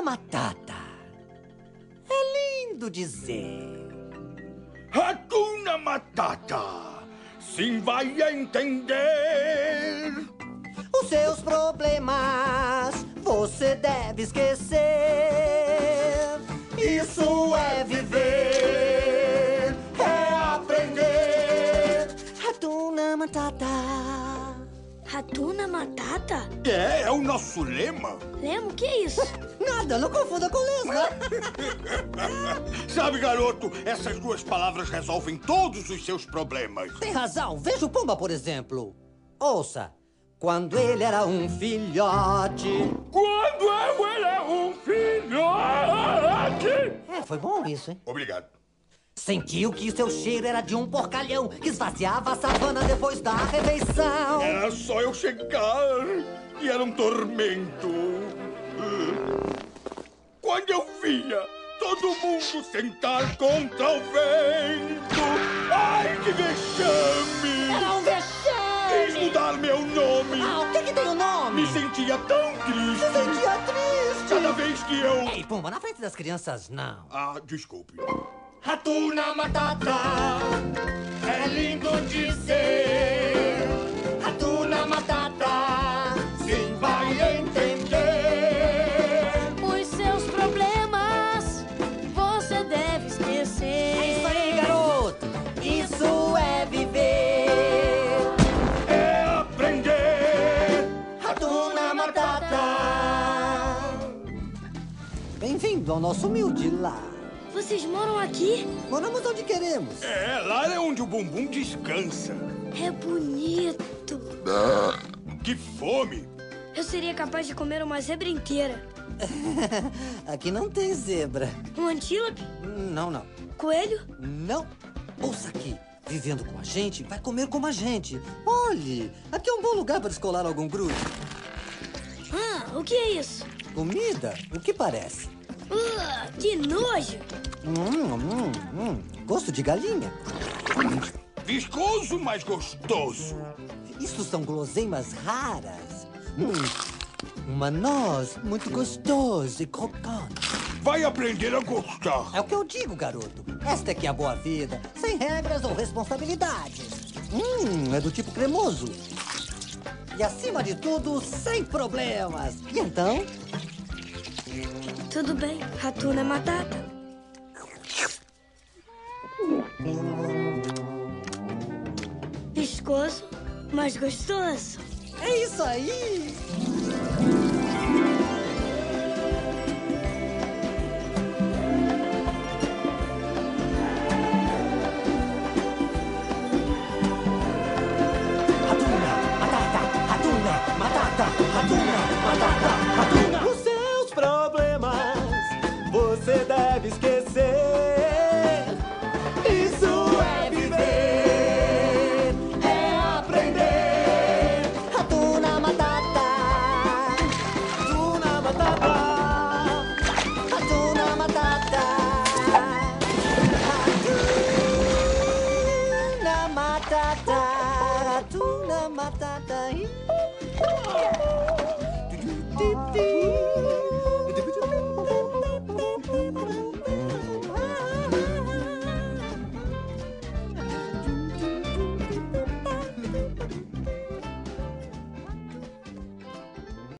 Matata. É lindo dizer. Hakuna Matata. Sim, vai entender. Os seus problemas você deve esquecer. Isso é viver, é aprender. Hakuna Matata. Hakuna Matata? É o nosso lema. Lema, o que é isso? Nada, não confunda com lesma. Sabe, garoto, essas duas palavras resolvem todos os seus problemas. Tem razão. Veja o Pumba, por exemplo. Ouça. Quando ele era um filhote. Quando eu era um filhote. Foi bom isso, hein? Obrigado. Sentiu que seu cheiro era de um porcalhão que esvaziava a savana depois da refeição. Era só eu chegar e era um tormento. Quando eu via todo mundo sentar contra o vento. Ai, que vexame! Era um vexame! Quis mudar meu nome. O que tem o nome? Me sentia tão triste. Se sentia triste. Cada vez que eu... Ei, Pumba, na frente das crianças, não. Desculpe. Hakuna Matata, é lindo dizer. Hakuna Matata, sim, vai entender. Os seus problemas você deve esquecer. É isso aí, garoto. Isso é viver, é aprender. Hakuna Matata. Bem-vindo ao nosso humilde lar. Vocês moram aqui? Moramos onde queremos. Lá é onde o bumbum descansa. É bonito. Que fome! Eu seria capaz de comer uma zebra inteira. Aqui não tem zebra. Um antílope? Não. Coelho? Não. Ouça aqui. Vivendo com a gente, vai comer como a gente. Olhe, aqui é um bom lugar para descolar algum grude. O que é isso? Comida? O que parece? Que nojo! Gosto de galinha. Viscoso, mas gostoso. Isso são guloseimas raras. Uma noz muito gostosa e crocante. Vai aprender a gostar. É o que eu digo, garoto. Esta é que é a boa vida, sem regras ou responsabilidades. É do tipo cremoso. E acima de tudo, sem problemas. E então? Tudo bem, Hakuna Matata. Viscoso, mas gostoso. É isso aí! Hakuna Matata, Hakuna Matata, Hakuna Matata.